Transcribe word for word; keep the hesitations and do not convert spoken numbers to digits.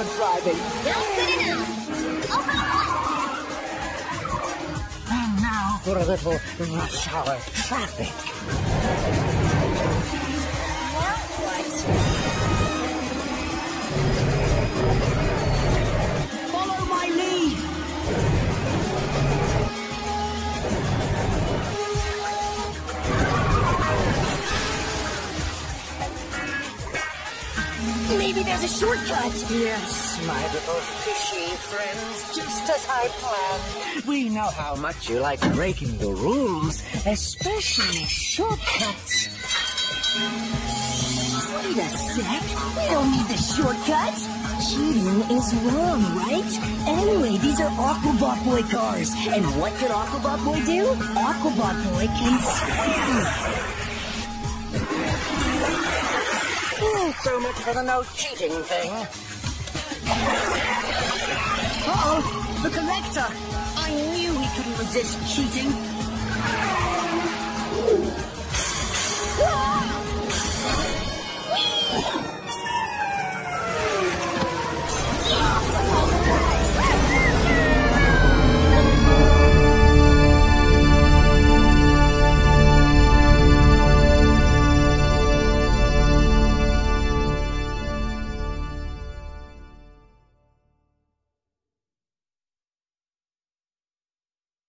for driving. Not good enough. Open up. And now for a little rush hour traffic. Now what? Follow my lead. Maybe there's a shortcut. Yes, my little fishy friends, just as I planned. We know how much you like breaking the rules, especially shortcuts. Wait a sec. We don't need the shortcut. Cheating is wrong, right? Anyway, these are Aquabot Boy cars. And what can Aquabot Boy do? Aquabot Boy can swim. So much for the no cheating thing. Uh-oh, the collector. I knew he couldn't resist cheating.